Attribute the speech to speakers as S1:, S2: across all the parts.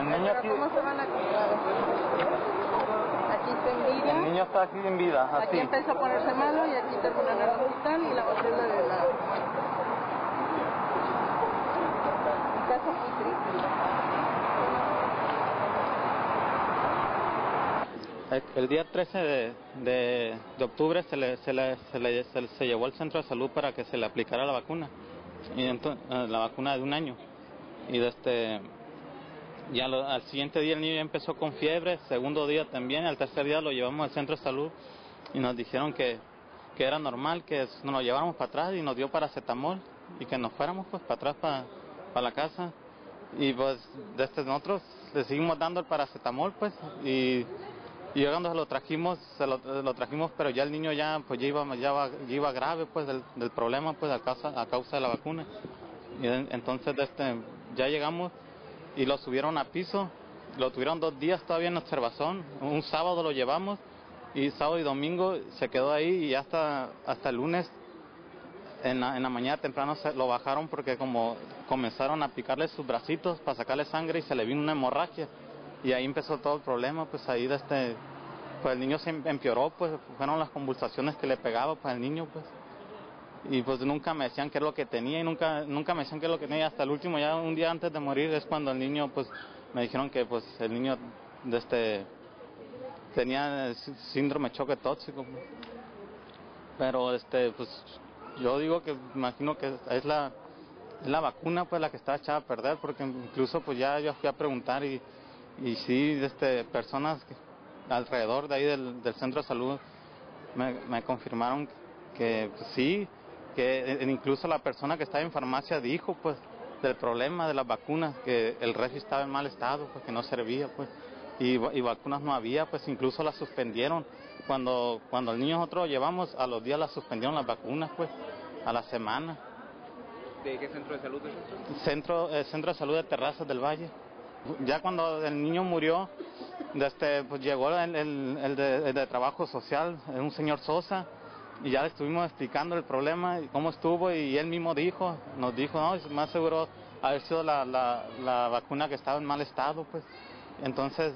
S1: niño aquí...
S2: ¿Cómo se van a comprar? Aquí está en vida.
S1: El niño está aquí en vida, así.
S2: Aquí empezó a ponerse malo y aquí terminó en el hospital y la otra es la de la... Un caso muy triste.
S1: El día 13 de octubre se llevó al centro de salud para que se le aplicara la vacuna, y entonces, la vacuna de 1 año. Y al siguiente día el niño ya empezó con fiebre, segundo día también, al tercer día lo llevamos al centro de salud y nos dijeron que era normal, que nos lo lleváramos para atrás, y nos dio paracetamol y que nos fuéramos pues para atrás para la casa. Y pues nosotros le seguimos dando el paracetamol pues, y llegando lo trajimos, pero ya el niño ya iba grave pues del problema pues a causa de la vacuna. Y entonces ya llegamos y lo subieron a piso, lo tuvieron 2 días todavía en observación. Un sábado lo llevamos y sábado y domingo se quedó ahí, y hasta el lunes en la mañana temprano lo bajaron porque como comenzaron a picarle sus bracitos para sacarle sangre y se le vino una hemorragia, y ahí empezó todo el problema. Pues ahí pues el niño se empeoró, pues fueron las convulsiones que le pegaba pues al niño pues. Y pues nunca me decían qué es lo que tenía, y nunca me decían qué es lo que tenía. Hasta el último, ya un día antes de morir, es cuando el niño, pues me dijeron que pues el niño tenía síndrome de choque tóxico. Pero pues yo digo que imagino que es la vacuna pues la que está echada a perder, porque incluso pues ya yo fui a preguntar y sí, personas alrededor de ahí del centro de salud me confirmaron que pues, sí, que incluso la persona que estaba en farmacia dijo pues del problema de las vacunas, que el refri estaba en mal estado, pues que no servía pues, y vacunas no había, pues incluso las suspendieron. Cuando el niño nosotros lo llevamos, a los días las suspendieron las vacunas pues, a la semana.
S3: ¿De qué centro de salud es esto?
S1: Centro de salud de Terrazas del Valle. Ya cuando el niño murió, pues llegó el de trabajo social, un señor Sosa, y ya le estuvimos explicando el problema y cómo estuvo, y él mismo nos dijo, no, es más seguro haber sido la vacuna que estaba en mal estado pues. Entonces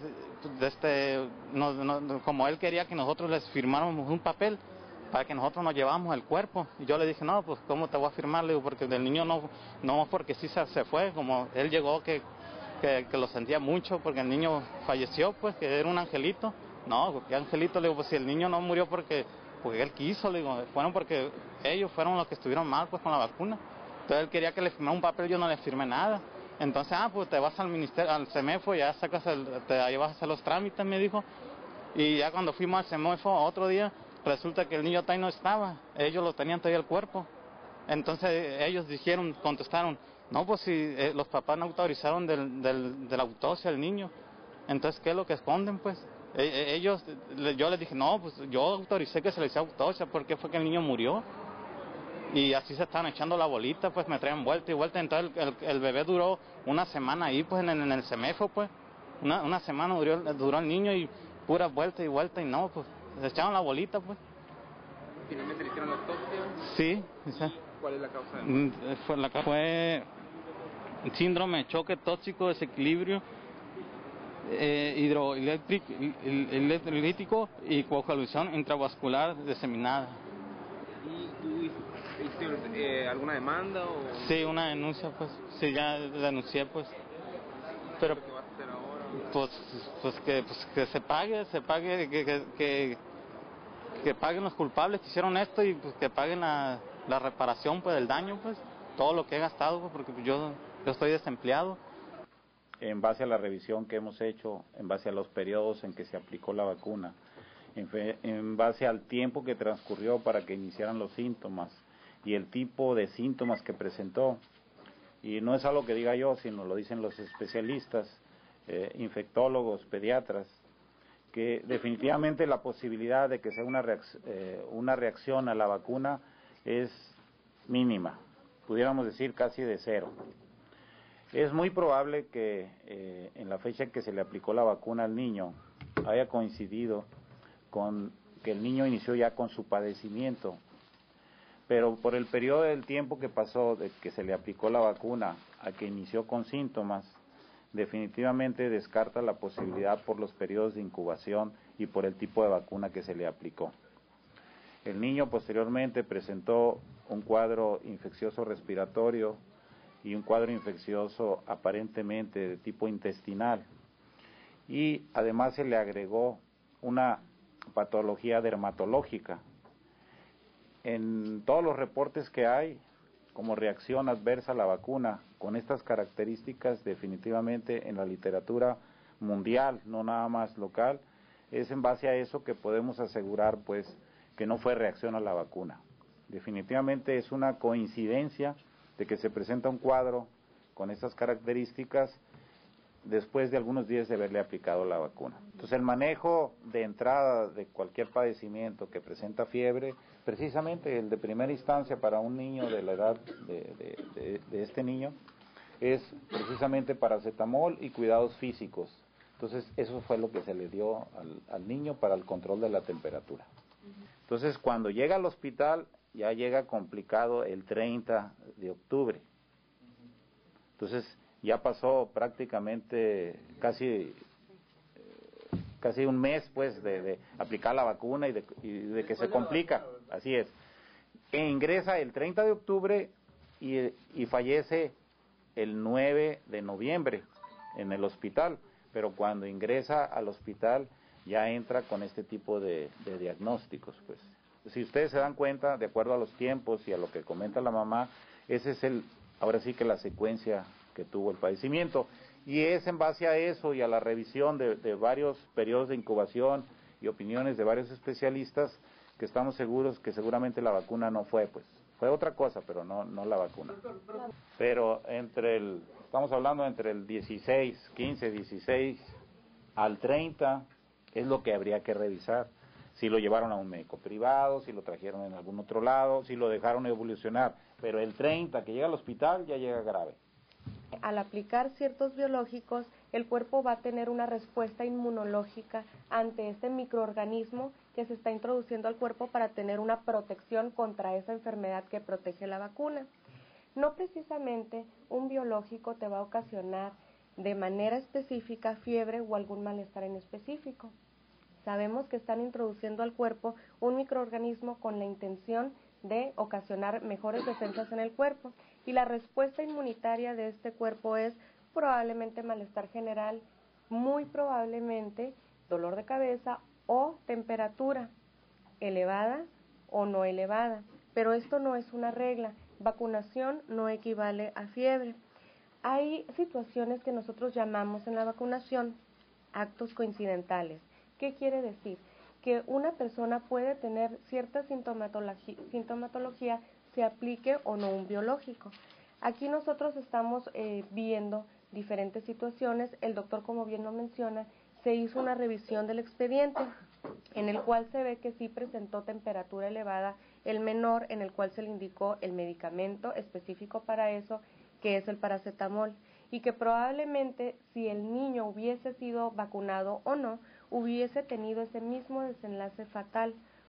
S1: como él quería que nosotros les firmáramos un papel para que nosotros nos llevamos el cuerpo, y yo le dije, no, pues cómo te voy a firmar, le digo, porque del niño no porque sí se fue, como él llegó que lo sentía mucho porque el niño falleció pues, que era un angelito. No, ¿qué angelito? Le digo, pues si el niño no murió porque él quiso, le digo, fueron porque ellos fueron los que estuvieron mal pues con la vacuna. Entonces él quería que le firmara un papel, yo no le firmé nada. Entonces, pues te vas al ministerio, al CEMEFO, ya ahí vas a hacer los trámites, me dijo. Y ya cuando fuimos al CEMEFO otro día, resulta que el niño todavía no estaba, ellos lo tenían todavía el cuerpo. Entonces ellos contestaron, no, pues si los papás no autorizaron de la autopsia del niño, entonces ¿qué es lo que esconden pues? Yo les dije, no, pues yo autoricé que se le hiciera autopsia, porque fue que el niño murió. Y así se estaban echando la bolita, pues me traían vuelta y vuelta. Entonces el bebé duró 1 semana ahí pues en el CEMEFO pues, una semana duró el niño, y pura vuelta y vuelta, y no, pues se echaban la bolita pues.
S3: ¿Finalmente le hicieron la autopsia?
S1: Sí.
S3: ¿Cuál es la causa de muerte?
S1: Fue síndrome de choque tóxico, desequilibrio hidroeléctrico y coagulación intravascular diseminada.
S3: ¿Y tú hiciste alguna demanda o...?
S1: Sí, una denuncia pues, sí, ya denuncié pues. Pero
S3: ¿Qué vas a hacer ahora?
S1: Que se pague, que paguen los culpables que hicieron esto, y pues que paguen la reparación pues del daño pues, todo lo que he gastado pues, porque yo estoy desempleado.
S4: En base a la revisión que hemos hecho, en base a los periodos en que se aplicó la vacuna, en base al tiempo que transcurrió para que iniciaran los síntomas y el tipo de síntomas que presentó, y no es algo que diga yo, sino lo dicen los especialistas, infectólogos, pediatras, que definitivamente la posibilidad de que sea una reacción a la vacuna es mínima, pudiéramos decir casi de cero. Es muy probable que en la fecha en que se le aplicó la vacuna al niño haya coincidido con que el niño inició ya con su padecimiento, pero por el periodo del tiempo que pasó de que se le aplicó la vacuna a que inició con síntomas, definitivamente descarta la posibilidad por los periodos de incubación y por el tipo de vacuna que se le aplicó. El niño posteriormente presentó un cuadro infeccioso respiratorio y un cuadro infeccioso aparentemente de tipo intestinal, y además se le agregó una patología dermatológica. En todos los reportes que hay como reacción adversa a la vacuna con estas características, definitivamente en la literatura mundial, no nada más local, es en base a eso que podemos asegurar pues que no fue reacción a la vacuna. Definitivamente es una coincidencia de que se presenta un cuadro con estas características después de algunos días de haberle aplicado la vacuna. Entonces el manejo de entrada de cualquier padecimiento que presenta fiebre, precisamente el de primera instancia para un niño de la edad de este niño, es precisamente paracetamol y cuidados físicos. Entonces eso fue lo que se le dio al niño para el control de la temperatura. Entonces cuando llega al hospital ya llega complicado el 30 de octubre. Entonces ya pasó prácticamente casi un mes pues de aplicar la vacuna y de que se complica, así es. E ingresa el 30 de octubre y fallece el 9 de noviembre en el hospital, pero cuando ingresa al hospital ya entra con este tipo de diagnósticos pues. Si ustedes se dan cuenta, de acuerdo a los tiempos y a lo que comenta la mamá, ese es ahora sí que la secuencia que tuvo el padecimiento, y es en base a eso y a la revisión de varios periodos de incubación y opiniones de varios especialistas que estamos seguros que seguramente la vacuna no fue, pues fue otra cosa, pero no la vacuna. Pero estamos hablando entre el 15, 16 al 30 es lo que habría que revisar. Si lo llevaron a un médico privado, si lo trajeron en algún otro lado, si lo dejaron evolucionar, pero el 30 que llega al hospital ya llega grave.
S5: Al aplicar ciertos biológicos, el cuerpo va a tener una respuesta inmunológica ante este microorganismo que se está introduciendo al cuerpo para tener una protección contra esa enfermedad que protege la vacuna. No precisamente un biológico te va a ocasionar de manera específica fiebre o algún malestar en específico. Sabemos que están introduciendo al cuerpo un microorganismo con la intención de ocasionar mejores defensas en el cuerpo, y la respuesta inmunitaria de este cuerpo es probablemente malestar general, muy probablemente dolor de cabeza o temperatura elevada o no elevada, pero esto no es una regla. Vacunación no equivale a fiebre. Hay situaciones que nosotros llamamos en la vacunación actos coincidentales. ¿Qué quiere decir? Que una persona puede tener cierta sintomatología, se aplique o no un biológico. Aquí nosotros estamos viendo diferentes situaciones. El doctor, como bien lo menciona, se hizo una revisión del expediente en el cual se ve que sí presentó temperatura elevada el menor, en el cual se le indicó el medicamento específico para eso, que es el paracetamol, y que probablemente si el niño hubiese sido vacunado o no, hubiese tenido ese mismo desenlace fatal.